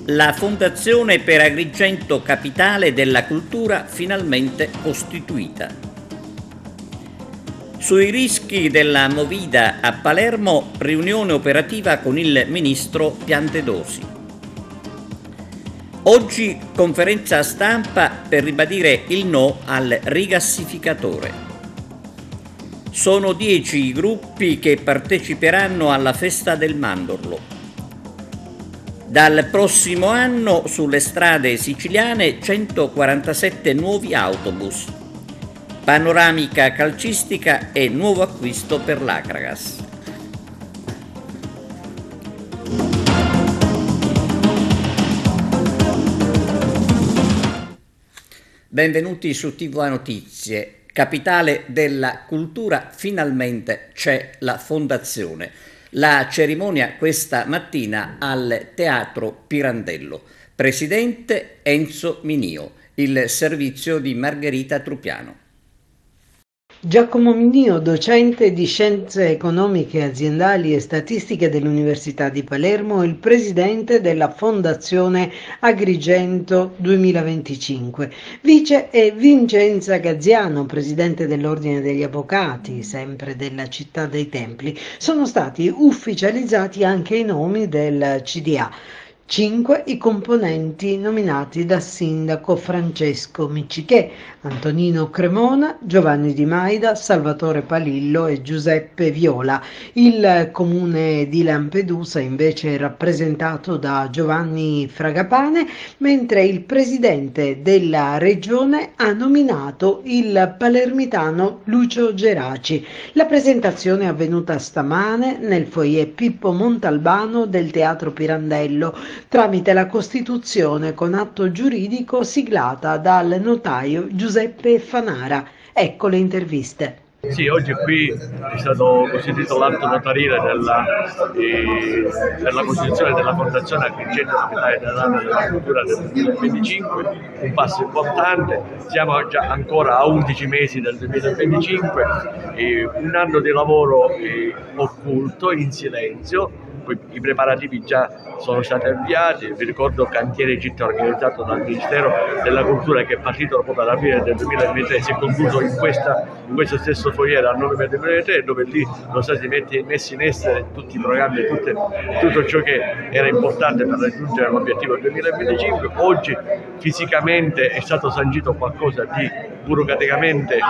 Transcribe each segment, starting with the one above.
La Fondazione per Agrigento Capitale della Cultura finalmente costituita. Sui rischi della Movida a Palermo, riunione operativa con il ministro Piantedosi. Oggi conferenza stampa per ribadire il no al rigassificatore. Sono 10 i gruppi che parteciperanno alla festa del mandorlo. Dal prossimo anno sulle strade siciliane 147 nuovi autobus. Panoramica calcistica e nuovo acquisto per l'Akragas. Benvenuti su TVA Notizie. Capitale della cultura, finalmente c'è la fondazione. La cerimonia questa mattina al Teatro Pirandello. Presidente Enzo Minio, il servizio di Margherita Trupiano. Giacomo Minio, docente di Scienze Economiche Aziendali e Statistiche dell'Università di Palermo, il presidente della Fondazione Agrigento 2025. Vice è Vincenza Gaziano, presidente dell'Ordine degli Avvocati, sempre della Città dei Templi. Sono stati ufficializzati anche i nomi del CDA. 5 i componenti nominati da sindaco Francesco Miccichè, Antonino Cremona, Giovanni Di Maida, Salvatore Palillo e Giuseppe Viola. Il comune di Lampedusa invece è rappresentato da Giovanni Fragapane, mentre il presidente della regione ha nominato il palermitano Lucio Geraci. La presentazione è avvenuta stamane nel foyer Pippo Montalbano del Teatro Pirandello, tramite la Costituzione con atto giuridico siglata dal notaio Giuseppe Fanara. Ecco le interviste. Sì, oggi qui è stato costituito l'atto notarile per la costituzione della Fondazione Agrigento Capitale della Cultura del 2025, un passo importante. Siamo già ancora a 11 mesi del 2025, un anno di lavoro occulto, in silenzio. I preparativi già sono stati avviati. Vi ricordo Cantiere Città, organizzato dal Ministero della Cultura, che è partito proprio dall'aprile del 2023, si è concluso in questo stesso foyer a novembre del 2023, dove lì sono stati messi in essere tutti i programmi, tutto ciò che era importante per raggiungere l'obiettivo del 2025. Oggi fisicamente è stato sancito qualcosa di burocraticamente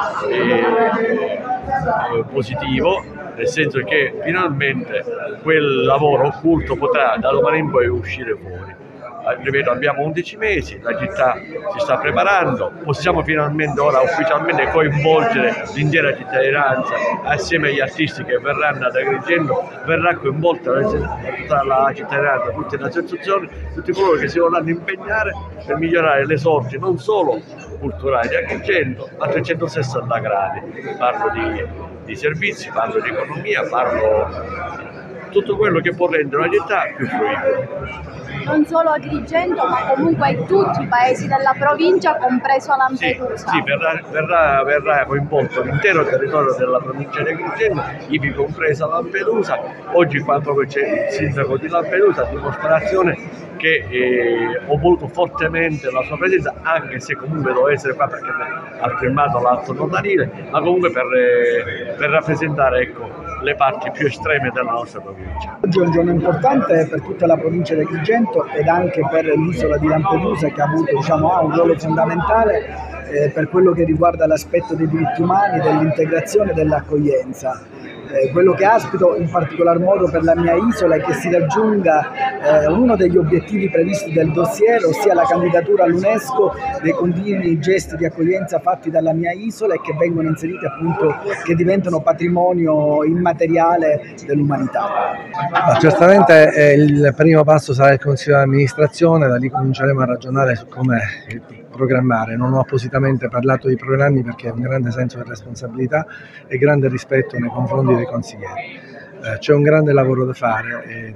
positivo, nel senso che finalmente quel lavoro occulto potrà da domani in poi uscire fuori. Ripeto, abbiamo 11 mesi, la città si sta preparando, possiamo finalmente ora ufficialmente coinvolgere l'intera cittadinanza assieme agli artisti che verranno ad Agrigento, verrà coinvolta tutta la cittadinanza, tutte le associazioni, tutti coloro che si vorranno impegnare per migliorare le sorti non solo culturali di Agrigento, ma 360 gradi. Parlo di servizi, parlo di economia, parlo tutto quello che può rendere una città più fruibile. Non solo Agrigento, ma comunque tutti i paesi della provincia, compreso Lampedusa. Sì, verrà coinvolto l'intero territorio della provincia di Agrigento, ivi compresa Lampedusa. Oggi qua proprio c'è il sindaco di Lampedusa, a dimostrazione che ho voluto fortemente la sua presenza, anche se comunque doveva essere qua perché ha firmato l'atto notarile, ma comunque per rappresentare le parti più estreme della nostra provincia. Oggi è un giorno importante per tutta la provincia di Agrigento ed anche per l'isola di Lampedusa, che ha avuto ha un ruolo fondamentale per quello che riguarda l'aspetto dei diritti umani, dell'integrazione e dell'accoglienza. Quello che aspiro in particolar modo per la mia isola è che si raggiunga uno degli obiettivi previsti del dossier, ossia la candidatura all'UNESCO dei continui gesti di accoglienza fatti dalla mia isola e che vengono inseriti che diventano patrimonio immateriale dell'umanità. Certamente il primo passo sarà il Consiglio di amministrazione, da lì cominceremo a ragionare su come programmare. Non ho appositamente parlato di programmi perché ho un grande senso di responsabilità e grande rispetto nei confronti dei consiglieri. C'è un grande lavoro da fare e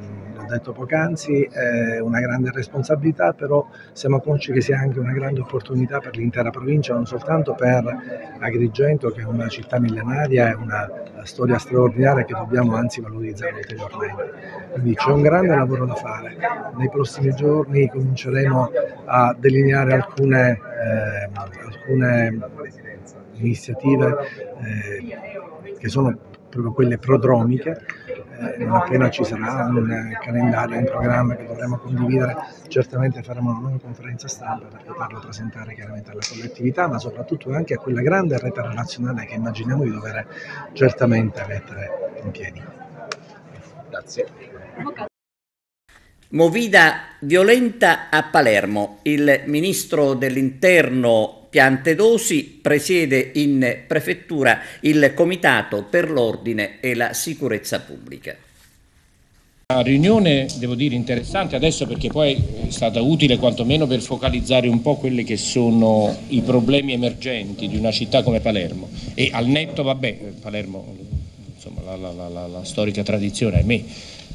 l'ho detto poc'anzi, è una grande responsabilità, però siamo consci che sia anche una grande opportunità per l'intera provincia, non soltanto per Agrigento, che è una città millenaria e una storia straordinaria che dobbiamo anzi valorizzare ulteriormente. Quindi c'è un grande lavoro da fare. Nei prossimi giorni cominceremo a delineare alcune iniziative che sono proprio quelle prodromiche. Non appena ci sarà un calendario, un programma che dovremo condividere, certamente faremo una nuova conferenza stampa per poterlo presentare chiaramente alla collettività, ma soprattutto anche a quella grande rete relazionale che immaginiamo di dover certamente mettere in piedi. Grazie. Movida violenta a Palermo. Il ministro dell'Interno Piantedosi presiede in prefettura il Comitato per l'Ordine e la Sicurezza Pubblica. Una riunione, devo dire, interessante adesso, perché poi è stata utile quantomeno per focalizzare un po' quelli che sono i problemi emergenti di una città come Palermo. E al netto, Palermo, insomma, la storica tradizione, ahimè,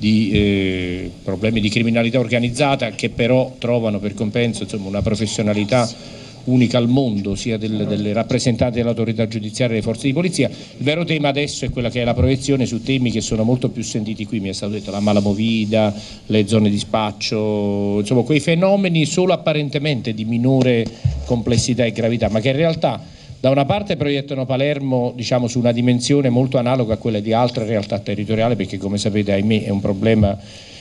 di problemi di criminalità organizzata, che però trovano per compenso, insomma, una professionalità unica al mondo, sia delle rappresentanti dell'autorità giudiziaria e delle forze di polizia. Il vero tema adesso è quella che è la proiezione su temi che sono molto più sentiti qui, mi è stato detto la malamovida, le zone di spaccio, insomma quei fenomeni solo apparentemente di minore complessità e gravità, ma che in realtà da una parte proiettano Palermo, diciamo, su una dimensione molto analoga a quella di altre realtà territoriali, perché come sapete, ahimè, è un problema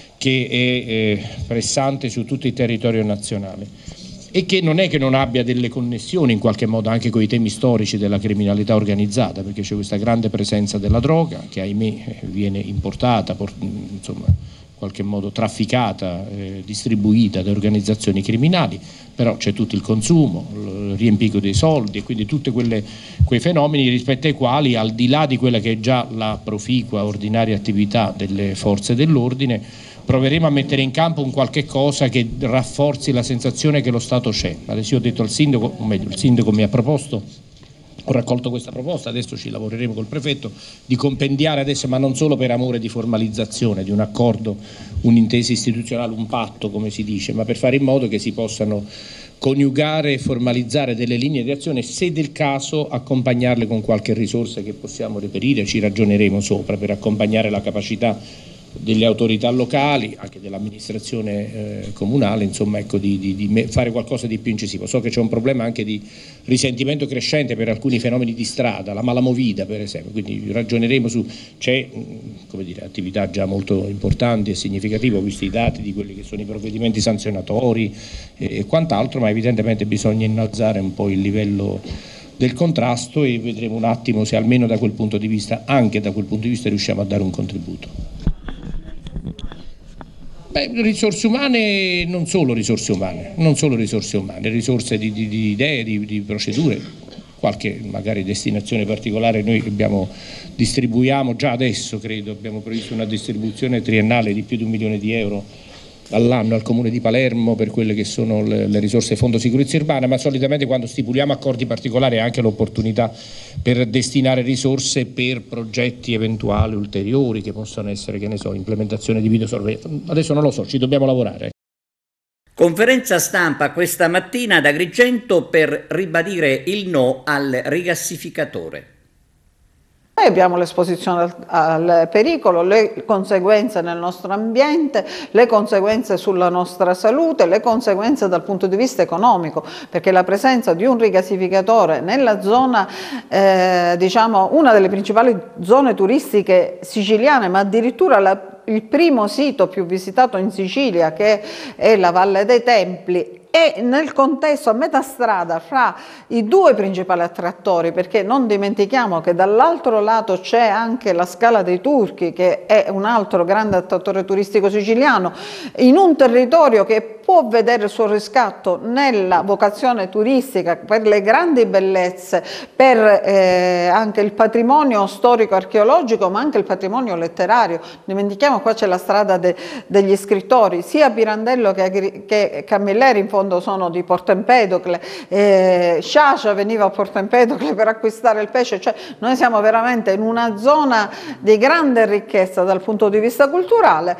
che è pressante su tutto il territorio nazionale, e che non è che non abbia delle connessioni in qualche modo anche con i temi storici della criminalità organizzata, perché c'è questa grande presenza della droga che, ahimè, viene importata, insomma, in qualche modo trafficata, distribuita da organizzazioni criminali, però c'è tutto il consumo, il riempico dei soldi e quindi tutti quei fenomeni rispetto ai quali, al di là di quella che è già la proficua ordinaria attività delle forze dell'ordine, proveremo a mettere in campo un qualche cosa che rafforzi la sensazione che lo Stato c'è. Adesso io ho detto al sindaco, o meglio il sindaco mi ha proposto, ho raccolto questa proposta, adesso ci lavoreremo col prefetto, di compendiare adesso, ma non solo per amore di formalizzazione, di un accordo, un'intesa istituzionale, un patto come si dice, ma per fare in modo che si possano coniugare e formalizzare delle linee di azione, se del caso accompagnarle con qualche risorsa che possiamo reperire, ci ragioneremo sopra per accompagnare la capacità delle autorità locali, anche dell'amministrazione comunale, insomma, ecco, di fare qualcosa di più incisivo. So che c'è un problema anche di risentimento crescente per alcuni fenomeni di strada, la malamovida per esempio, quindi ragioneremo su, c'è, come dire, attività già molto importanti e significative, ho visto i dati di quelli che sono i provvedimenti sanzionatori e quant'altro, ma evidentemente bisogna innalzare un po' il livello del contrasto e vedremo un attimo se almeno da quel punto di vista, anche da quel punto di vista, riusciamo a dare un contributo. Risorse umane, non solo risorse umane, risorse di idee, di procedure, qualche magari destinazione particolare noi distribuiamo già adesso, credo, abbiamo previsto una distribuzione triennale di più di 1 milione di euro all'anno al Comune di Palermo per quelle che sono le risorse Fondo Sicurezza Urbana, ma solitamente quando stipuliamo accordi particolari è anche l'opportunità per destinare risorse per progetti eventuali ulteriori che possono essere, che ne so, implementazione di videosorveglianza. Adesso non lo so, ci dobbiamo lavorare. Conferenza stampa questa mattina ad Agrigento per ribadire il no al rigassificatore. Noi abbiamo l'esposizione al pericolo, le conseguenze nel nostro ambiente, le conseguenze sulla nostra salute, le conseguenze dal punto di vista economico, perché la presenza di un rigassificatore nella zona, diciamo una delle principali zone turistiche siciliane, ma addirittura il primo sito più visitato in Sicilia, che è la Valle dei Templi, e nel contesto a metà strada fra i due principali attrattori, perché non dimentichiamo che dall'altro lato c'è anche la Scala dei Turchi, che è un altro grande attrattore turistico siciliano, in un territorio che può vedere il suo riscatto nella vocazione turistica per le grandi bellezze, per anche il patrimonio storico-archeologico, ma anche il patrimonio letterario. Dimentichiamo, qua c'è la strada degli scrittori, sia Pirandello che Camilleri in fondo sono di Porto Empedocle, Sciascia veniva a Porto Empedocle per acquistare il pesce, cioè noi siamo veramente in una zona di grande ricchezza dal punto di vista culturale.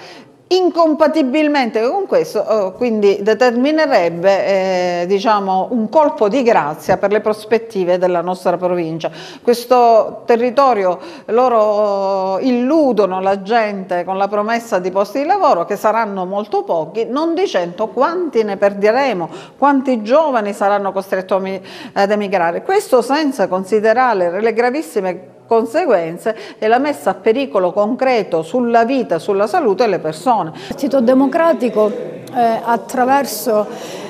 incompatibilmente con questo, quindi determinerebbe diciamo un colpo di grazia per le prospettive della nostra provincia. Questo territorio, loro illudono la gente con la promessa di posti di lavoro che saranno molto pochi, non dicendo quanti ne perderemo, quanti giovani saranno costretti ad emigrare. Questo senza considerare le gravissime conseguenze e la messa a pericolo concreto sulla vita, sulla salute delle persone. Il Partito Democratico attraverso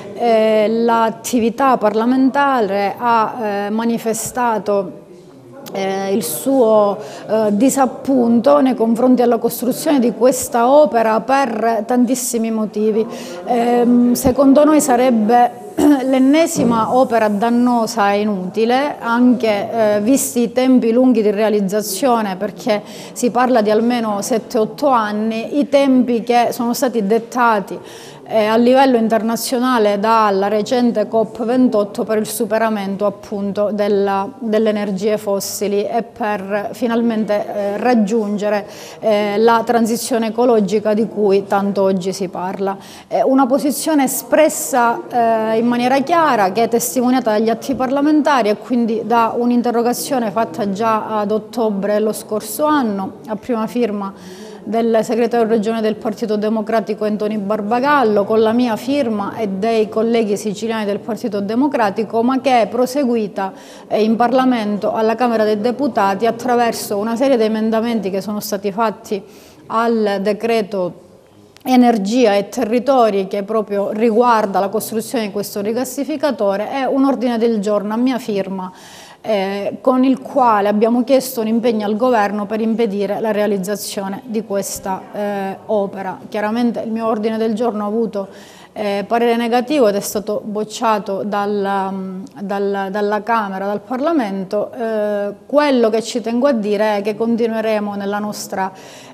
l'attività parlamentare ha manifestato il suo disappunto nei confronti della costruzione di questa opera per tantissimi motivi. Secondo noi sarebbe l'ennesima opera dannosa e inutile, anche visti i tempi lunghi di realizzazione, perché si parla di almeno 7-8 anni, i tempi che sono stati dettati a livello internazionale dalla recente COP28 per il superamento appunto delle energie fossili e per finalmente raggiungere la transizione ecologica di cui tanto oggi si parla. Una posizione espressa in maniera chiara, che è testimoniata dagli atti parlamentari e quindi da un'interrogazione fatta già ad ottobre dello scorso anno, a prima firma del segretario regionale del Partito Democratico Antonio Barbagallo, con la mia firma e dei colleghi siciliani del Partito Democratico, ma che è proseguita in Parlamento alla Camera dei Deputati attraverso una serie di emendamenti che sono stati fatti al decreto Energia e Territori, che proprio riguarda la costruzione di questo rigassificatore, e un ordine del giorno a mia firma con il quale abbiamo chiesto un impegno al governo per impedire la realizzazione di questa opera. Chiaramente il mio ordine del giorno ha avuto parere negativo ed è stato bocciato dalla Camera, dal Parlamento. Quello che ci tengo a dire è che continueremo nella nostra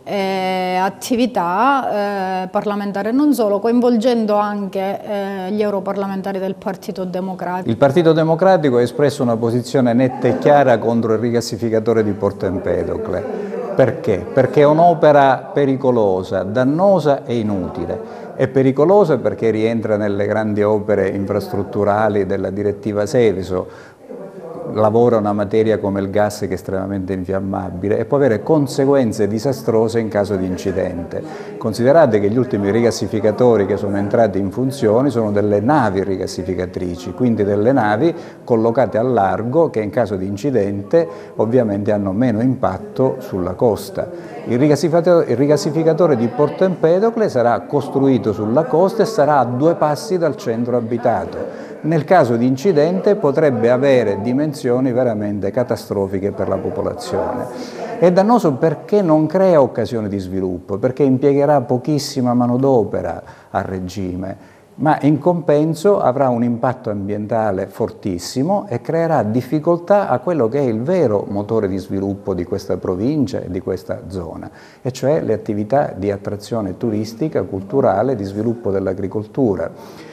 attività parlamentare e non solo, coinvolgendo anche gli europarlamentari del Partito Democratico. Il Partito Democratico ha espresso una posizione netta e chiara contro il rigassificatore di Porto Empedocle. Perché? Perché è un'opera pericolosa, dannosa e inutile. È pericolosa perché rientra nelle grandi opere infrastrutturali della direttiva Seveso, lavora una materia come il gas che è estremamente infiammabile e può avere conseguenze disastrose in caso di incidente. Considerate che gli ultimi rigassificatori che sono entrati in funzione sono delle navi rigassificatrici, quindi delle navi collocate al largo che in caso di incidente ovviamente hanno meno impatto sulla costa. Il rigassificatore di Porto Empedocle sarà costruito sulla costa e sarà a 2 passi dal centro abitato. Nel caso di incidente potrebbe avere dimensioni veramente catastrofiche per la popolazione. È dannoso perché non crea occasioni di sviluppo, perché impiegherà pochissima manodopera a regime, ma in compenso avrà un impatto ambientale fortissimo e creerà difficoltà a quello che è il vero motore di sviluppo di questa provincia e di questa zona, e cioè le attività di attrazione turistica, culturale, di sviluppo dell'agricoltura.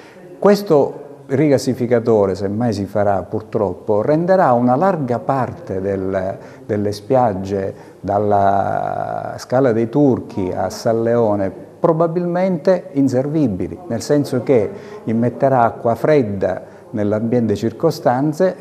Questo rigassificatore, se mai si farà purtroppo, renderà una larga parte delle spiagge dalla Scala dei Turchi a San Leone probabilmente inservibili, nel senso che immetterà acqua fredda nell'ambiente circostante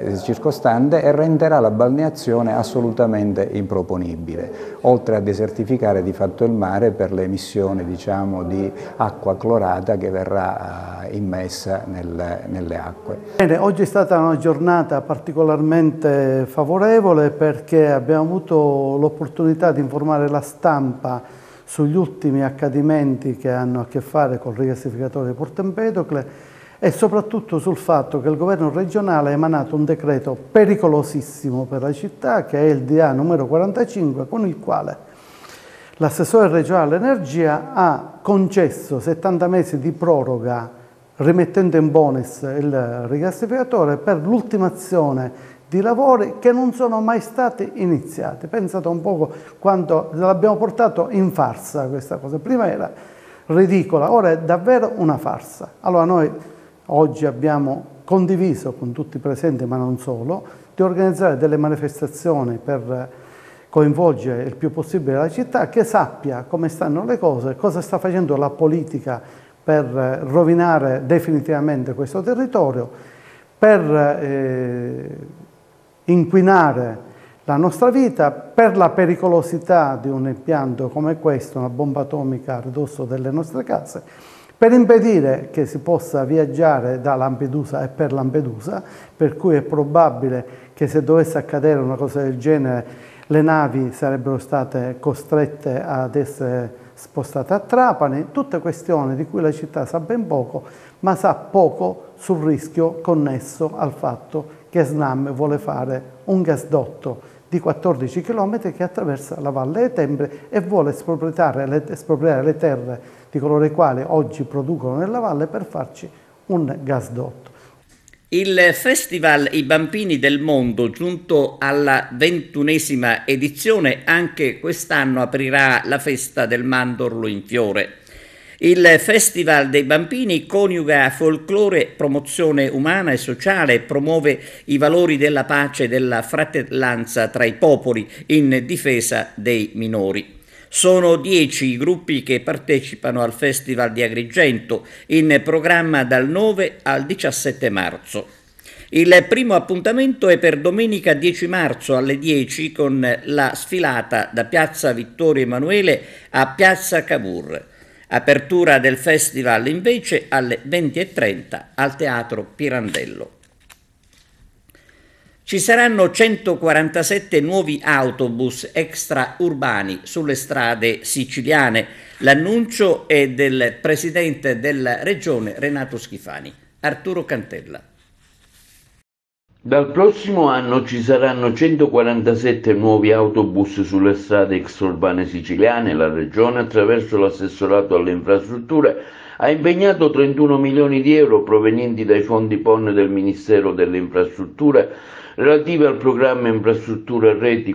e renderà la balneazione assolutamente improponibile, oltre a desertificare di fatto il mare per le emissioni, diciamo, di acqua clorata che verrà immessa nelle acque. Bene, oggi è stata una giornata particolarmente favorevole perché abbiamo avuto l'opportunità di informare la stampa sugli ultimi accadimenti che hanno a che fare col rigassificatore di Porto Empedocle e soprattutto sul fatto che il governo regionale ha emanato un decreto pericolosissimo per la città, che è il DA numero 45, con il quale l'assessore regionale all'energia ha concesso 70 mesi di proroga, rimettendo in bonus il rigassificatore per l'ultimazione di lavori che non sono mai stati iniziati. Pensate un poco quanto l'abbiamo portato in farsa questa cosa. Prima era ridicola, ora è davvero una farsa. Allora noi oggi abbiamo condiviso con tutti i presenti, ma non solo, di organizzare delle manifestazioni per coinvolgere il più possibile la città, che sappia come stanno le cose, cosa sta facendo la politica per rovinare definitivamente questo territorio, per inquinare la nostra vita, per la pericolosità di un impianto come questo, una bomba atomica a ridosso delle nostre case, per impedire che si possa viaggiare da Lampedusa e per Lampedusa, per cui è probabile che se dovesse accadere una cosa del genere le navi sarebbero state costrette ad essere spostate a Trapani, tutte questioni di cui la città sa ben poco, ma sa poco sul rischio connesso al fatto che Snam vuole fare un gasdotto di 14 km che attraversa la Valle dei Tembri e vuole espropriare le terre di coloro i quali oggi producono nella valle per farci un gasdotto. Il Festival I Bambini del Mondo, giunto alla 21ª edizione, anche quest'anno aprirà la festa del mandorlo in fiore. Il Festival dei Bambini coniuga folklore, promozione umana e sociale e promuove i valori della pace e della fratellanza tra i popoli in difesa dei minori. Sono 10 i gruppi che partecipano al Festival di Agrigento, in programma dal 9 al 17 marzo. Il primo appuntamento è per domenica 10 marzo alle 10 con la sfilata da Piazza Vittorio Emanuele a Piazza Cavour. Apertura del festival invece alle 20:30 al Teatro Pirandello. Ci saranno 147 nuovi autobus extraurbani sulle strade siciliane. L'annuncio è del presidente della regione Renato Schifani. Arturo Cantella. Dal prossimo anno ci saranno 147 nuovi autobus sulle strade extraurbane siciliane. La Regione, attraverso l'assessorato alle infrastrutture, ha impegnato 31 milioni di euro provenienti dai fondi PON del Ministero delle Infrastrutture relative al programma Infrastrutture e Reti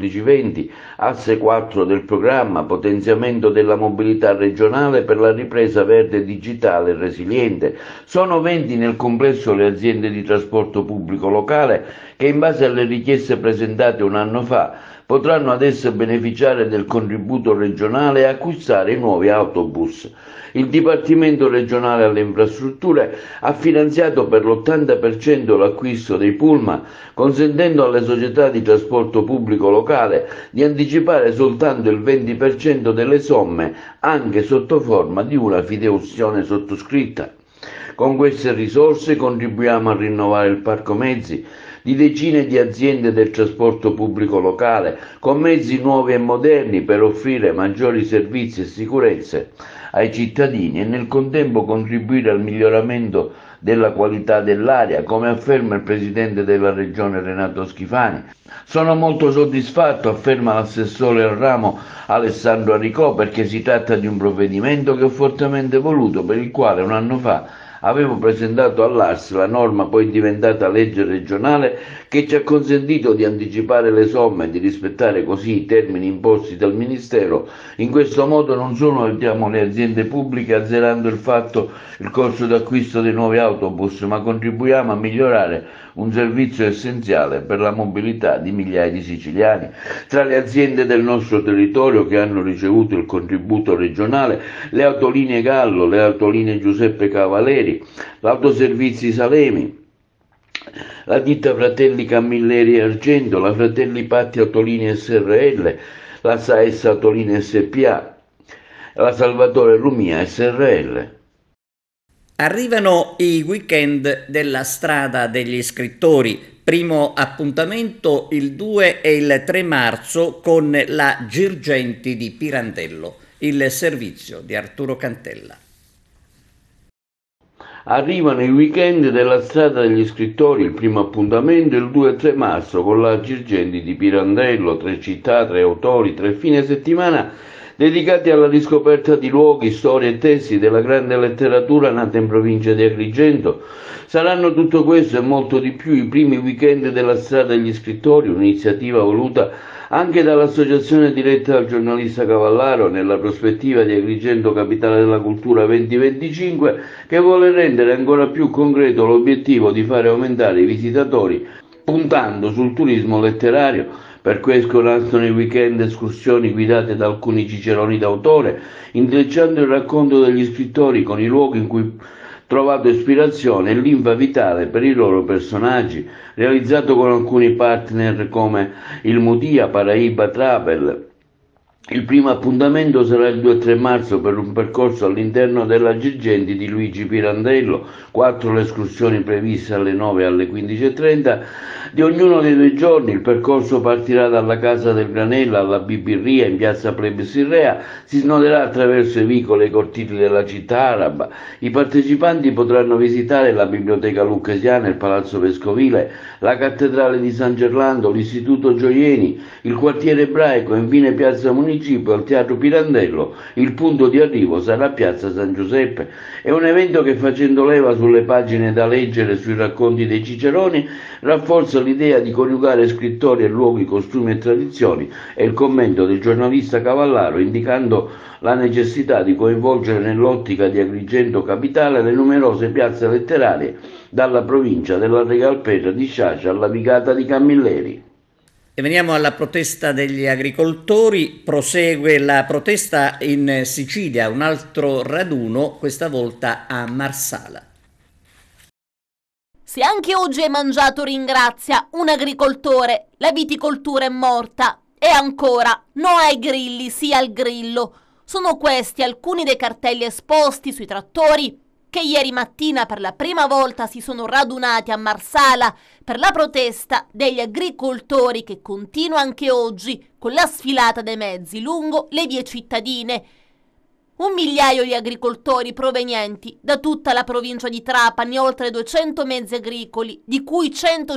1420, asse 4 del programma Potenziamento della mobilità regionale per la ripresa verde, digitale e resiliente. Sono 20 nel complesso le aziende di trasporto pubblico locale che, in base alle richieste presentate un anno fa, potranno adesso beneficiare del contributo regionale e acquistare i nuovi autobus. Il Dipartimento regionale alle infrastrutture ha finanziato per l'80% l'acquisto dei pullman, consentendo alle società di trasporto pubblico locale di anticipare soltanto il 20% delle somme, anche sotto forma di una fideiussione sottoscritta. Con queste risorse contribuiamo a rinnovare il parco mezzi di decine di aziende del trasporto pubblico locale, con mezzi nuovi e moderni per offrire maggiori servizi e sicurezze ai cittadini e nel contempo contribuire al miglioramento della qualità dell'aria, come afferma il presidente della regione Renato Schifani. Sono molto soddisfatto, afferma l'assessore al ramo Alessandro Aricò, perché si tratta di un provvedimento che ho fortemente voluto, per il quale un anno fa avevo presentato all'ARS la norma poi diventata legge regionale che ci ha consentito di anticipare le somme e di rispettare così i termini imposti dal Ministero. In questo modo non solo aiutiamo le aziende pubbliche azzerando il costo d'acquisto dei nuovi autobus, ma contribuiamo a migliorare un servizio essenziale per la mobilità di migliaia di siciliani. Tra le aziende del nostro territorio che hanno ricevuto il contributo regionale, le autolinee Gallo, le autolinee Giuseppe Cavaleri, l'Autoservizi Salemi, la ditta Fratelli Camilleri e Argento, la Fratelli Patti Autolinee SRL, la SAES Autolinee SPA, la Salvatore Lumia SRL. Arrivano i weekend della Strada degli Scrittori. Primo appuntamento il 2 e il 3 marzo con la Girgenti di Pirandello. Il servizio di Arturo Cantella. Arrivano i weekend della Strada degli Scrittori, il primo appuntamento il 2 e 3 marzo con la Girgenti di Pirandello, 3 città, 3 autori, 3 fine settimana dedicati alla riscoperta di luoghi, storie e testi della grande letteratura nata in provincia di Agrigento. Saranno tutto questo e molto di più i primi weekend della Strada degli Scrittori, un'iniziativa voluta anche dall'associazione diretta dal giornalista Cavallaro nella prospettiva di Agrigento Capitale della Cultura 2025, che vuole rendere ancora più concreto l'obiettivo di fare aumentare i visitatori puntando sul turismo letterario Per questo nascono i weekend escursioni guidate da alcuni ciceroni d'autore, intrecciando il racconto degli scrittori con i luoghi in cui trovato ispirazione e linfa vitale per i loro personaggi, realizzato con alcuni partner come il Mutia Paraiba Travel. Il primo appuntamento sarà il 2 e 3 marzo per un percorso all'interno della Girgenti di Luigi Pirandello, 4 le escursioni previste alle 9 e alle 15:30 di ognuno dei 2 giorni. Il percorso partirà dalla Casa del Granella alla Bibirria in piazza Plebiscirrea, si snoderà attraverso i vicoli e i cortili della città araba. I partecipanti potranno visitare la Biblioteca Lucchesiana, il Palazzo Vescovile, la Cattedrale di San Gerlando, l'Istituto Gioieni, il quartiere ebraico e infine piazza Municipio al Teatro Pirandello. Il punto di arrivo sarà piazza San Giuseppe. È un evento che, facendo leva sulle pagine da leggere sui racconti dei ciceroni, rafforza l'idea di coniugare scrittori e luoghi, costumi e tradizioni, e il commento del giornalista Cavallaro indicando la necessità di coinvolgere nell'ottica di Agrigento capitale le numerose piazze letterarie, dalla provincia della Regalpetra di Sciascia alla Vigata di Camilleri. E veniamo alla protesta degli agricoltori. Prosegue la protesta in Sicilia, un altro raduno, questa volta a Marsala. Se anche oggi hai mangiato ringrazia un agricoltore, la viticoltura è morta. E ancora, no ai grilli, sì al grillo. Sono questi alcuni dei cartelli esposti sui trattori che ieri mattina per la prima volta si sono radunati a Marsala per la protesta degli agricoltori che continua anche oggi con la sfilata dei mezzi lungo le vie cittadine. 1 migliaio di agricoltori provenienti da tutta la provincia di Trapani, oltre 200 mezzi agricoli, di cui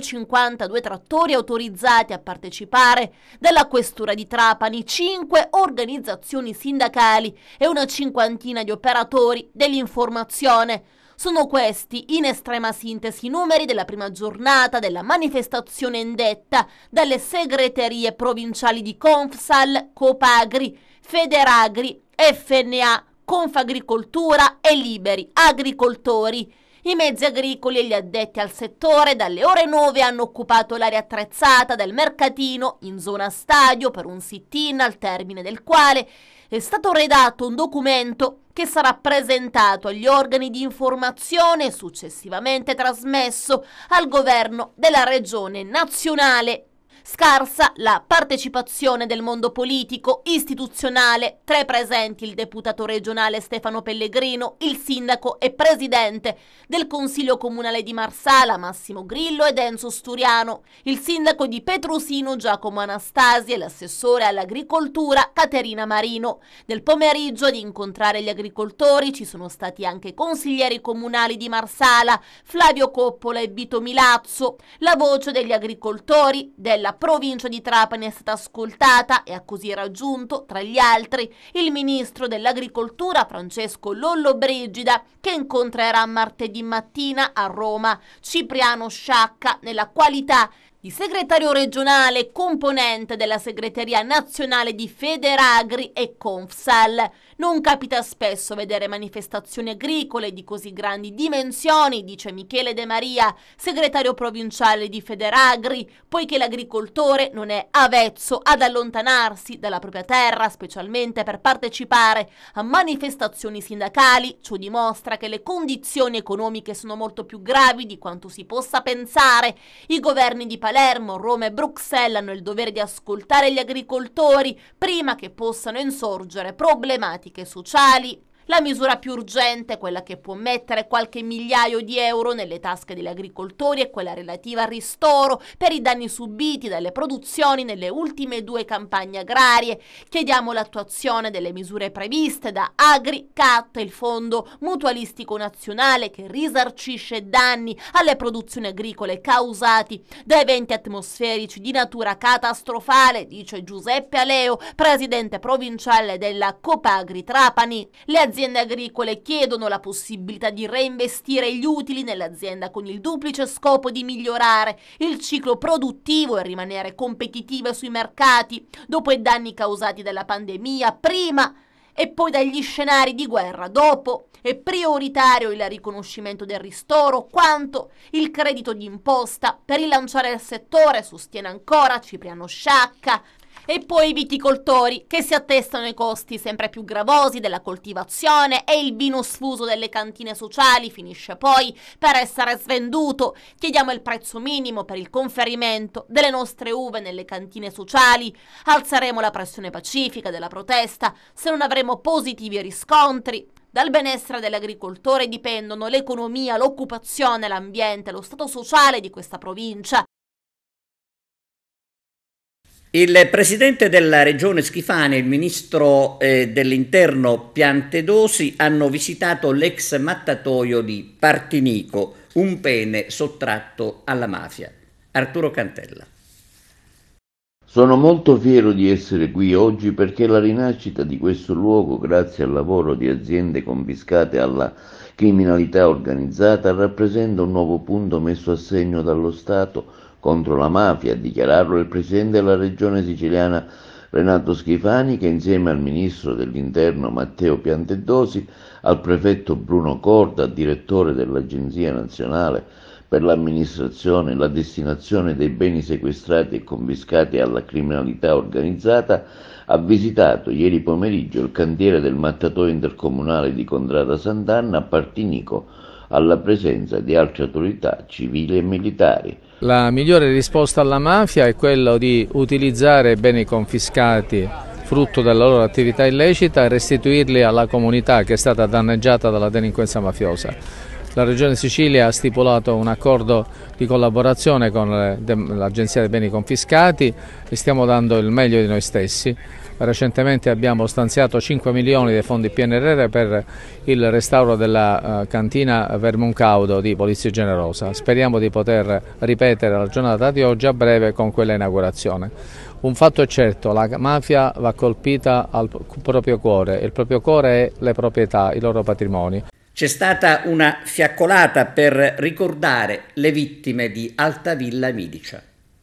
152 trattori autorizzati a partecipare, dalla questura di Trapani, 5 organizzazioni sindacali e una cinquantina di operatori dell'informazione. Sono questi, in estrema sintesi, i numeri della prima giornata della manifestazione indetta dalle segreterie provinciali di Confsal, Copagri, Federagri, FNA, Confagricoltura e Liberi Agricoltori. I mezzi agricoli e gli addetti al settore dalle ore 9 hanno occupato l'area attrezzata del mercatino in zona stadio per un sit-in al termine del quale è stato redatto un documento che sarà presentato agli organi di informazione e successivamente trasmesso al governo della regione nazionale. Scarsa la partecipazione del mondo politico, istituzionale, tra i presenti il deputato regionale Stefano Pellegrino, il sindaco e presidente del Consiglio Comunale di Marsala Massimo Grillo ed Enzo Sturiano, il sindaco di Petrusino Giacomo Anastasi e l'assessore all'agricoltura Caterina Marino. Nel pomeriggio ad incontrare gli agricoltori ci sono stati anche consiglieri comunali di Marsala, Flavio Coppola e Vito Milazzo. La voce degli agricoltori della provincia di Trapani è stata ascoltata e ha così raggiunto, tra gli altri, il ministro dell'agricoltura Francesco Lollobrigida, che incontrerà martedì mattina a Roma Cipriano Sciacca nella qualità di segretario regionale componente della segreteria nazionale di Federagri e Confsal. Non capita spesso vedere manifestazioni agricole di così grandi dimensioni, dice Michele De Maria, segretario provinciale di Federagri, poiché l'agricoltore non è avvezzo ad allontanarsi dalla propria terra, specialmente per partecipare a manifestazioni sindacali. Ciò dimostra che le condizioni economiche sono molto più gravi di quanto si possa pensare. I governi di Palermo, Roma e Bruxelles hanno il dovere di ascoltare gli agricoltori prima che possano insorgere problematiche sociali. La misura più urgente, quella che può mettere qualche migliaio di euro nelle tasche degli agricoltori, è quella relativa al ristoro per i danni subiti dalle produzioni nelle ultime 2 campagne agrarie. Chiediamo l'attuazione delle misure previste da AgriCat, il Fondo Mutualistico Nazionale che risarcisce danni alle produzioni agricole causati da eventi atmosferici di natura catastrofale, dice Giuseppe Aleo, presidente provinciale della Copagri Trapani. Le aziende agricole chiedono la possibilità di reinvestire gli utili nell'azienda con il duplice scopo di migliorare il ciclo produttivo e rimanere competitive sui mercati dopo i danni causati dalla pandemia prima e poi dagli scenari di guerra dopo. È prioritario il riconoscimento del ristoro, quanto il credito d'imposta per rilanciare il settore, sostiene ancora Cipriano Sciacca. E poi i viticoltori che si attestano ai costi sempre più gravosi della coltivazione e il vino sfuso delle cantine sociali finisce poi per essere svenduto. Chiediamo il prezzo minimo per il conferimento delle nostre uve nelle cantine sociali. Alzeremo la pressione pacifica della protesta se non avremo positivi riscontri. Dal benessere dell'agricoltore dipendono l'economia, l'occupazione, l'ambiente, lo stato sociale di questa provincia. Il presidente della regione Schifani e il ministro dell'interno Piantedosi hanno visitato l'ex mattatoio di Partinico, un bene sottratto alla mafia. Arturo Cantella. Sono molto fiero di essere qui oggi perché la rinascita di questo luogo, grazie al lavoro di aziende confiscate alla criminalità organizzata, rappresenta un nuovo punto messo a segno dallo Stato contro la mafia, a dichiararlo il presidente della regione siciliana Renato Schifani, che insieme al ministro dell'interno Matteo Piantedosi, al prefetto Bruno Corda, direttore dell'Agenzia Nazionale per l'amministrazione e la destinazione dei beni sequestrati e confiscati alla criminalità organizzata, ha visitato ieri pomeriggio il cantiere del mattatoio intercomunale di Contrada Sant'Anna a Partinico, alla presenza di altre autorità civili e militari. La migliore risposta alla mafia è quella di utilizzare beni confiscati frutto della loro attività illecita e restituirli alla comunità che è stata danneggiata dalla delinquenza mafiosa. La Regione Sicilia ha stipulato un accordo di collaborazione con l'Agenzia dei Beni Confiscati e stiamo dando il meglio di noi stessi. Recentemente abbiamo stanziato 5 milioni dei fondi PNRR per il restauro della cantina Vermuncaudo di Polizia Generosa. Speriamo di poter ripetere la giornata di oggi a breve con quella inaugurazione. Un fatto è certo, la mafia va colpita al proprio cuore, il proprio cuore è le proprietà, i loro patrimoni. C'è stata una fiaccolata per ricordare le vittime di Altavilla Milicia.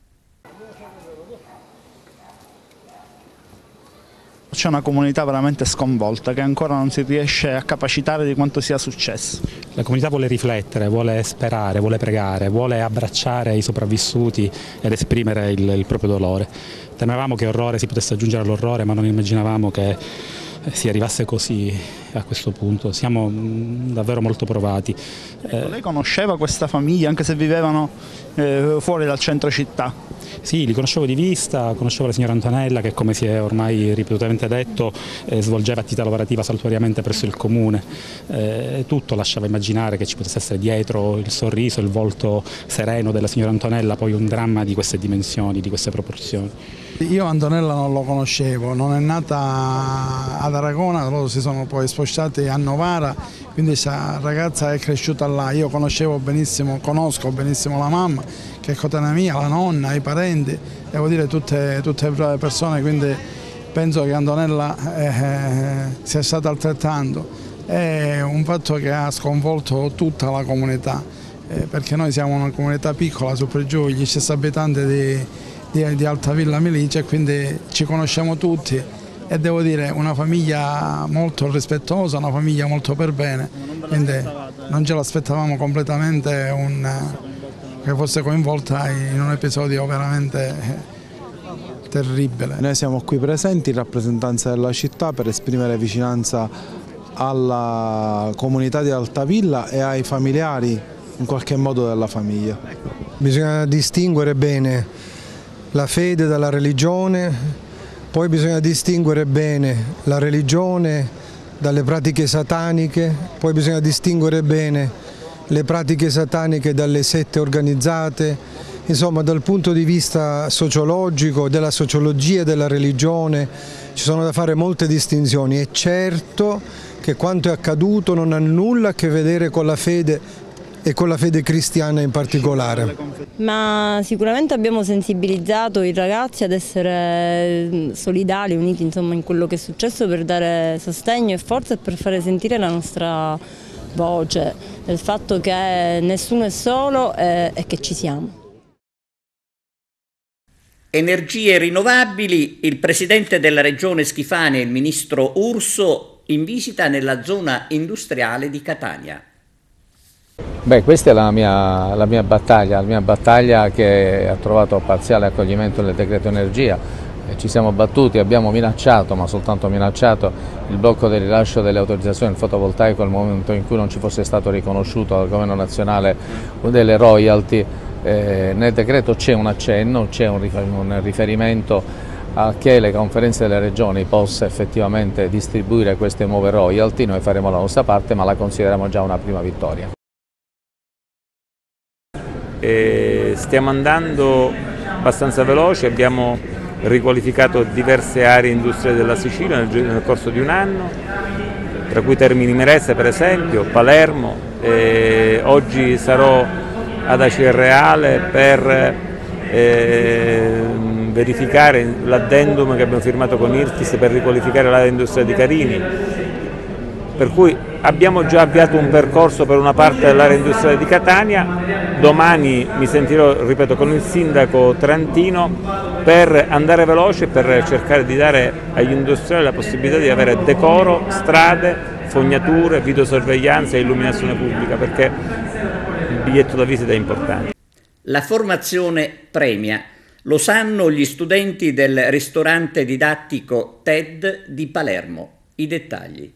C'è una comunità veramente sconvolta che ancora non si riesce a capacitare di quanto sia successo. La comunità vuole riflettere, vuole sperare, vuole pregare, vuole abbracciare i sopravvissuti ed esprimere il proprio dolore. Temevamo che orrore si potesse aggiungere all'orrore, ma non immaginavamo che si arrivasse così a questo punto. Siamo davvero molto provati. Lei conosceva questa famiglia anche se vivevano fuori dal centro città? Sì, li conoscevo di vista, conoscevo la signora Antonella che, come si è ormai ripetutamente detto, svolgeva attività lavorativa saltuariamente presso il comune. Tutto lasciava immaginare che ci potesse essere dietro il sorriso, il volto sereno della signora Antonella, poi un dramma di queste dimensioni, di queste proporzioni. Io Antonella non lo conoscevo, non è nata ad Aragona, loro si sono poi spostati a Novara, quindi questa ragazza è cresciuta là. Io conosco benissimo la mamma, che è coetanea mia, la nonna, i parenti, devo dire tutte brave persone, quindi penso che Antonella sia stata altrettanto. È un fatto che ha sconvolto tutta la comunità, perché noi siamo una comunità piccola, su per giù, gli stessi abitanti di Altavilla Milicia, e quindi ci conosciamo tutti e devo dire una famiglia molto rispettosa, una famiglia molto per bene, quindi non ce l'aspettavamo completamente che fosse coinvolta in un episodio veramente terribile. Noi siamo qui presenti in rappresentanza della città per esprimere vicinanza alla comunità di Altavilla e ai familiari in qualche modo della famiglia. Bisogna distinguere bene la fede dalla religione, poi bisogna distinguere bene la religione dalle pratiche sataniche, poi bisogna distinguere bene le pratiche sataniche dalle sette organizzate. Insomma, dal punto di vista sociologico, della sociologia e della religione ci sono da fare molte distinzioni. È certo che quanto è accaduto non ha nulla a che vedere con la fede e con la fede cristiana in particolare. Ma sicuramente abbiamo sensibilizzato i ragazzi ad essere solidali, uniti insomma in quello che è successo, per dare sostegno e forza e per fare sentire la nostra voce, del fatto che nessuno è solo e che ci siamo. Energie rinnovabili, il presidente della regione Schifani e il ministro Urso in visita nella zona industriale di Catania. Beh, questa è la mia battaglia che ha trovato parziale accoglimento nel decreto energia. Ci siamo battuti, abbiamo minacciato, ma soltanto minacciato, il blocco del rilascio delle autorizzazioni del fotovoltaico nel momento in cui non ci fosse stato riconosciuto dal governo nazionale delle royalty. Nel decreto c'è un accenno, c'è un riferimento a che le conferenze delle regioni possa effettivamente distribuire queste nuove royalty. Noi faremo la nostra parte, ma la consideriamo già una prima vittoria. Stiamo andando abbastanza veloci, abbiamo riqualificato diverse aree industriali della Sicilia nel corso di un anno, tra cui Termini Imerese per esempio, Palermo, oggi sarò ad Acireale per verificare l'addendum che abbiamo firmato con Irtis per riqualificare l'area industriale di Carini, per cui abbiamo già avviato un percorso per una parte dell'area industriale di Catania. Domani mi sentirò, ripeto, con il sindaco Trantino per andare veloce e per cercare di dare agli industriali la possibilità di avere decoro, strade, fognature, videosorveglianza e illuminazione pubblica, perché il biglietto da visita è importante. La formazione premia. Lo sanno gli studenti del ristorante didattico TED di Palermo. I dettagli.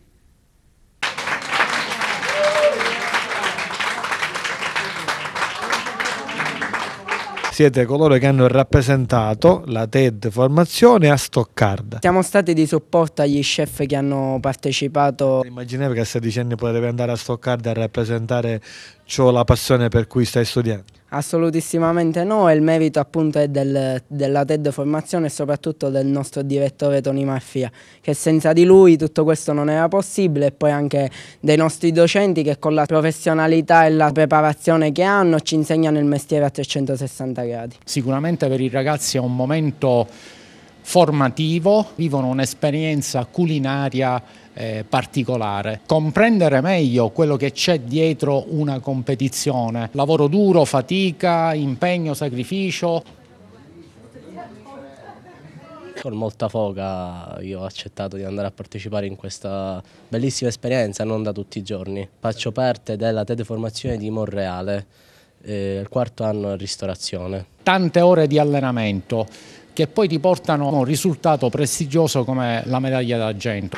Siete coloro che hanno rappresentato la TED Formazione a Stoccarda. Siamo stati di supporto agli chef che hanno partecipato. Immaginevo che a 16 anni potevi andare a Stoccarda a rappresentare la passione per cui stai studiando? Assolutissimamente no, e il merito appunto è della TED Formazione e soprattutto del nostro direttore Tony Marfia, che senza di lui tutto questo non era possibile, e poi anche dei nostri docenti che con la professionalità e la preparazione che hanno ci insegnano il mestiere a 360 gradi. Sicuramente per i ragazzi è un momento formativo, vivono un'esperienza culinaria particolare, comprendere meglio quello che c'è dietro una competizione, lavoro duro, fatica, impegno, sacrificio. Con molta foga io ho accettato di andare a partecipare in questa bellissima esperienza, non da tutti i giorni. Faccio parte della TED Formazione di Monreale, il 4º anno in ristorazione. Tante ore di allenamento che poi ti portano a un risultato prestigioso come la medaglia d'argento.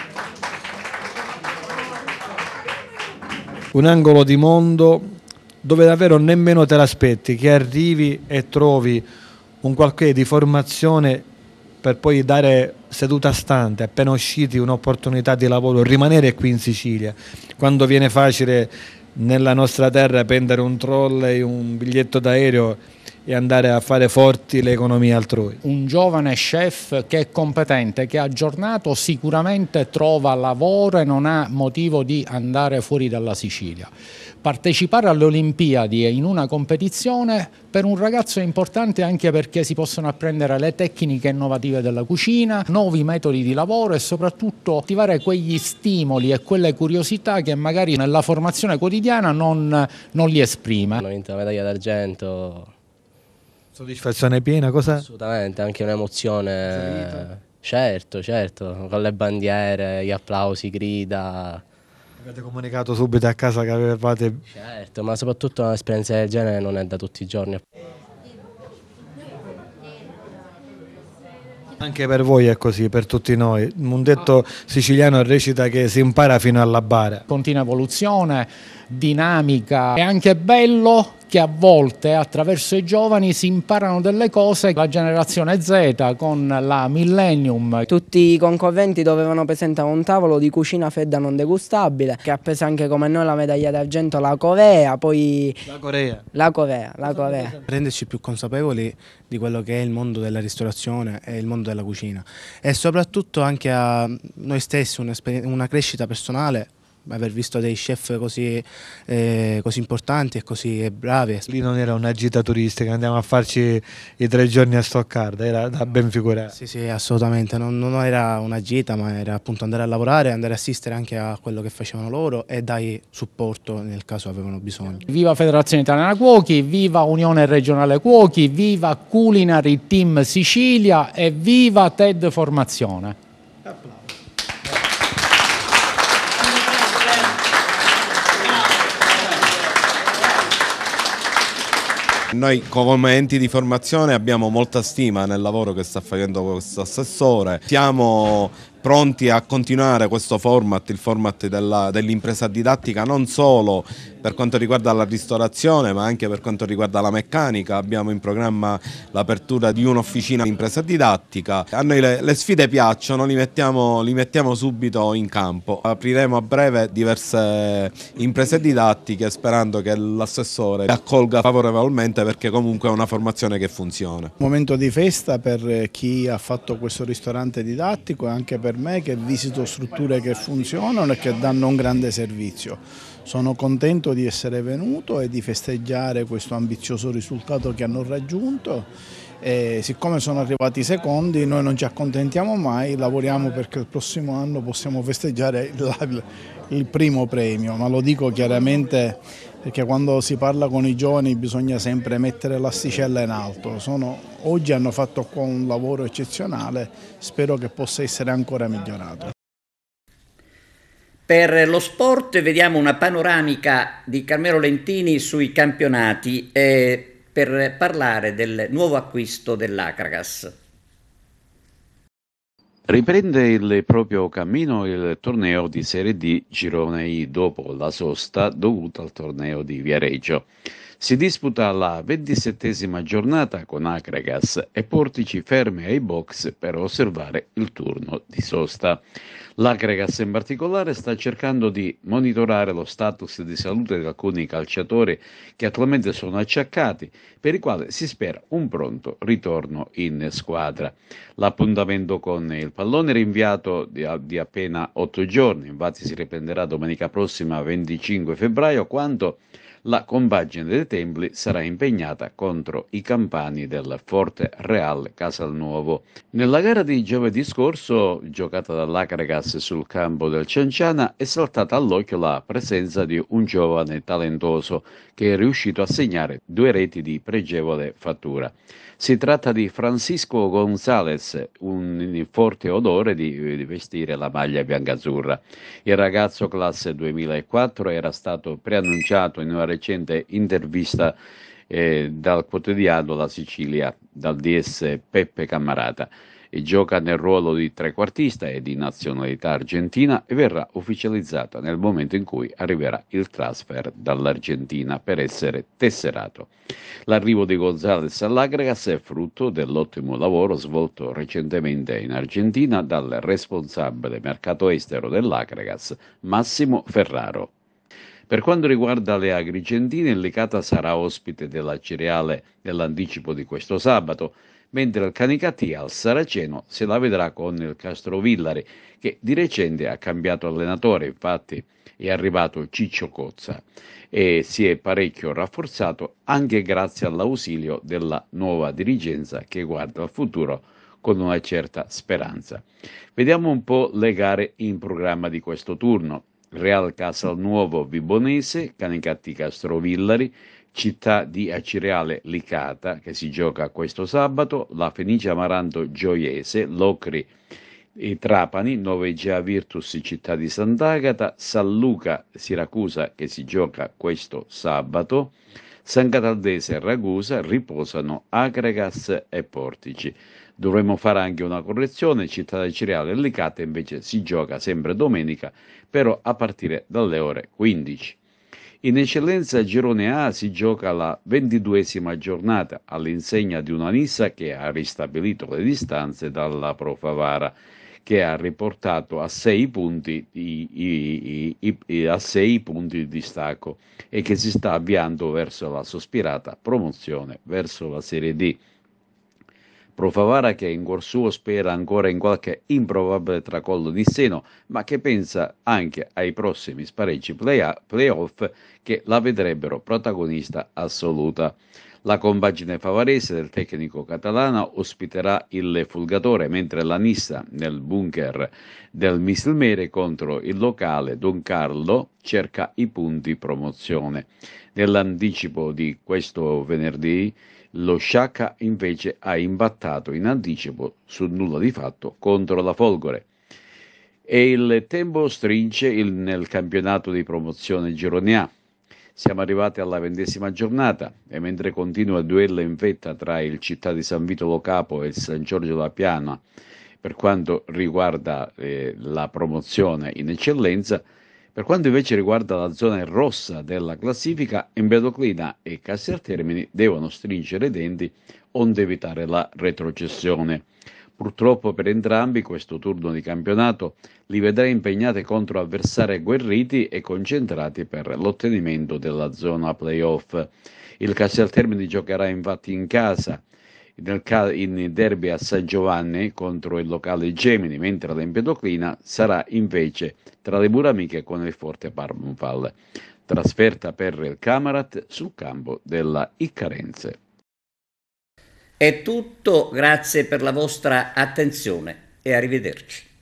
Un angolo di mondo dove davvero nemmeno te l'aspetti, che arrivi e trovi un qualche di formazione per poi dare seduta stante, appena usciti, un'opportunità di lavoro, rimanere qui in Sicilia, quando viene facile nella nostra terra prendere un trolley, un biglietto d'aereo e andare a fare forti le economie altrui. Un giovane chef che è competente, che è aggiornato, sicuramente trova lavoro e non ha motivo di andare fuori dalla Sicilia. Partecipare alle Olimpiadi in una competizione per un ragazzo è importante anche perché si possono apprendere le tecniche innovative della cucina, nuovi metodi di lavoro e soprattutto attivare quegli stimoli e quelle curiosità che magari nella formazione quotidiana non li esprime. Hanno vinto la medaglia d'argento. Soddisfazione piena, cosa? Assolutamente, anche un'emozione. Certo, con le bandiere, gli applausi, grida. Avete comunicato subito a casa che avevate... Certo, ma soprattutto un'esperienza del genere non è da tutti i giorni. Anche per voi è così, per tutti noi. Un detto siciliano recita che si impara fino alla bara. Continua evoluzione, dinamica. È anche bello che a volte attraverso i giovani si imparano delle cose. La generazione Z con la Millennium. Tutti i concorrenti dovevano presentare un tavolo di cucina fredda non degustabile, che ha preso anche come noi la medaglia d'argento la Corea, poi... La Corea. Renderci più consapevoli di quello che è il mondo della ristorazione e il mondo della cucina, e soprattutto anche a noi stessi una crescita personale aver visto dei chef così importanti e così bravi. Lì non era una gita turistica, andiamo a farci i 3 giorni a Stoccarda, era da ben figurare. Sì, assolutamente, non era una gita, ma era appunto andare a lavorare, andare a assistere anche a quello che facevano loro e dare supporto nel caso avevano bisogno. Viva Federazione Italiana Cuochi, viva Unione Regionale Cuochi, viva Culinary Team Sicilia e viva TED Formazione. Noi come enti di formazione abbiamo molta stima nel lavoro che sta facendo questo assessore, siamo pronti a continuare questo format, il format dell'impresa didattica, non solo per quanto riguarda la ristorazione ma anche per quanto riguarda la meccanica. Abbiamo in programma l'apertura di un'officina di impresa didattica. A noi le sfide piacciono, li mettiamo subito in campo. Apriremo a breve diverse imprese didattiche sperando che l'assessore accolga favorevolmente, perché comunque è una formazione che funziona. Momento di festa per chi ha fatto questo ristorante didattico e anche per me che visito strutture che funzionano e che danno un grande servizio. Sono contento di essere venuto e di festeggiare questo ambizioso risultato che hanno raggiunto. E siccome sono arrivati i secondi, noi non ci accontentiamo mai, lavoriamo perché il prossimo anno possiamo festeggiare il primo premio, ma lo dico chiaramente perché quando si parla con i giovani bisogna sempre mettere l'asticella in alto. Oggi hanno fatto qua un lavoro eccezionale, spero che possa essere ancora migliorato. Per lo sport vediamo una panoramica di Carmelo Lentini sui campionati per parlare del nuovo acquisto dell'Akragas. Riprende il proprio cammino il torneo di Serie D Girone I dopo la sosta dovuta al torneo di Viareggio. Si disputa la 27ª giornata con Akragas e Portici ferme ai box per osservare il turno di sosta. L'Akragas in particolare sta cercando di monitorare lo status di salute di alcuni calciatori che attualmente sono acciaccati, per i quali si spera un pronto ritorno in squadra. L'appuntamento con il pallone è rinviato di appena 8 giorni, infatti si riprenderà domenica prossima 25 febbraio quando la compagine dei Templi sarà impegnata contro i campani del Forte Real Casalnuovo. Nella gara di giovedì scorso, giocata dall'Akragas sul campo del Cianciana, è saltata all'occhio la presenza di un giovane talentoso che è riuscito a segnare 2 reti di pregevole fattura. Si tratta di Francisco González, un forte odore di vestire la maglia biancazzurra. Il ragazzo classe 2004 era stato preannunciato in una recente intervista dal quotidiano La Sicilia, dal DS Peppe Cammarata. E gioca nel ruolo di trequartista e di nazionalità argentina e verrà ufficializzata nel momento in cui arriverà il transfer dall'Argentina per essere tesserato. L'arrivo di González all'Akragas è frutto dell'ottimo lavoro svolto recentemente in Argentina dal responsabile mercato estero dell'Akragas, Massimo Ferraro. Per quanto riguarda le agrigentine, il Licata sarà ospite della Cireale nell'anticipo di questo sabato, mentre il Canicattì al Saraceno se la vedrà con il Castrovillari, che di recente ha cambiato allenatore, infatti è arrivato Ciccio Cozza e si è parecchio rafforzato anche grazie all'ausilio della nuova dirigenza che guarda al futuro con una certa speranza. Vediamo un po' le gare in programma di questo turno. Real Casalnuovo Vibonese, Canicattì Castrovillari, Città di Acireale Licata che si gioca questo sabato, la Fenice Amaranto Gioiese, Locri e Trapani, Novegea Virtus Città di Sant'Agata, San Luca Siracusa che si gioca questo sabato, San Cataldese e Ragusa riposano Akragas e Portici. Dovremmo fare anche una correzione, Città di Acireale e Licata invece si gioca sempre domenica, però a partire dalle ore 15. In eccellenza Girone A si gioca la 22ª giornata all'insegna di una Nissa che ha ristabilito le distanze dalla Pro Favara, che ha riportato a 6 punti di distacco e che si sta avviando verso la sospirata promozione verso la Serie D. Pro Favara che in cuor suo spera ancora in qualche improbabile tracollo di seno, ma che pensa anche ai prossimi spareggi playoff che la vedrebbero protagonista assoluta. La compagine favarese del tecnico catalano ospiterà il Fulgatore, mentre la Nissa nel bunker del Misilmere contro il locale Don Carlo cerca i punti promozione. Nell'anticipo di questo venerdì lo Sciacca invece ha imbattato in anticipo sul nulla di fatto contro la Folgore. E il tempo stringe nel campionato di promozione Girone A. Siamo arrivati alla 20ª giornata e mentre continua il duello in vetta tra il Città di San Vito Lo Capo e il San Giorgio La Piana per quanto riguarda la promozione in eccellenza, per quanto invece riguarda la zona rossa della classifica, Empedoclina e Casteltermini devono stringere i denti onde evitare la retrocessione. Purtroppo per entrambi questo turno di campionato li vedrà impegnati contro avversari agguerriti e concentrati per l'ottenimento della zona playoff. Il Casteltermini giocherà infatti in casa in derby a San Giovanni contro il locale Gemini, mentre l'Empedoclina sarà invece tra le mura amiche con il Forte Parmonval. Trasferta per il Camarat sul campo della Iccarense. È tutto, grazie per la vostra attenzione e arrivederci.